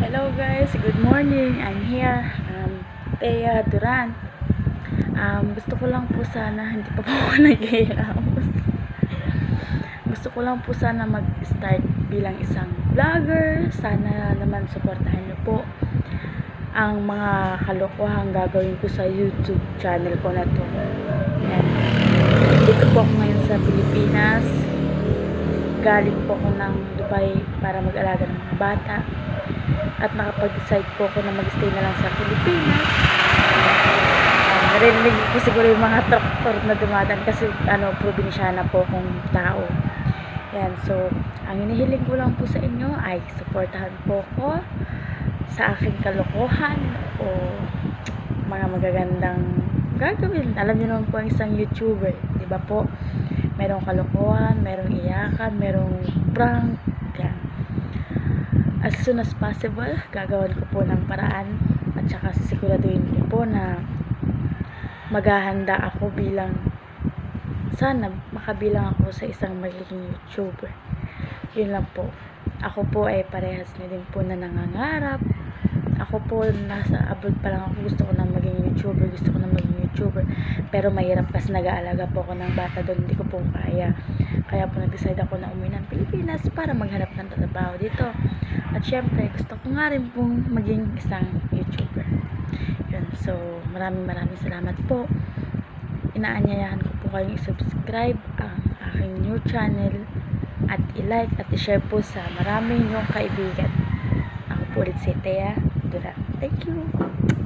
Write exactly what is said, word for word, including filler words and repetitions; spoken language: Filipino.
Hello guys, good morning. I'm here, um, Thea Duran. Um, gusto ko lang po sana, hindi pa po ako nag-iilamos. Gusto ko lang po sana mag-start bilang isang vlogger. Sana naman supportahan niyo po ang mga kalokohang gagawin ko sa YouTube channel ko na to. Yan. Dito po ako ngayon sa Pilipinas. Galing po ako ng Dubai para mag-alaga ng mga bata. At nakapag-decide po ako na mag-stay na lang sa Pilipinas. Um, narinig ko siguro yung mga traktor na dumadaan kasi ano, probinsyana po akong tao. Yan, so ang hinihiling ko lang po sa inyo ay supportahan po ko sa aking kalokohan o mga magagandang gagawin. Alam niyo naman po ang isang YouTuber, di ba po? Merong kalokohan, merong iyakan, merong prank. Yan. As soon as possible, gagawin ko po ng paraan at saka sisiguraduhin ko po na maghahanda ako bilang sana makabilang ako sa isang magiging YouTuber. Yun lang po. Ako po ay parehas na din po na nangangarap. Ako po nasa abroad pa lang ako, gusto ko na maging YouTuber, gusto ko na maging YouTuber. Pero mahirap kasi nag-aalaga po ako ng bata doon, hindi ko po kaya. Kaya po nag-decide ako na umuwi ng Pilipinas para maghanap ng trabaho dito. At syempre, gusto ko nga rin pong maging isang YouTuber. Yun, so maraming maraming salamat po. Inaanyayahan ko po kayong i-subscribe ang aking new channel at i-like at i-share po sa maraming yung kaibigan. Ako po ulit si Thea Duran. Thank you!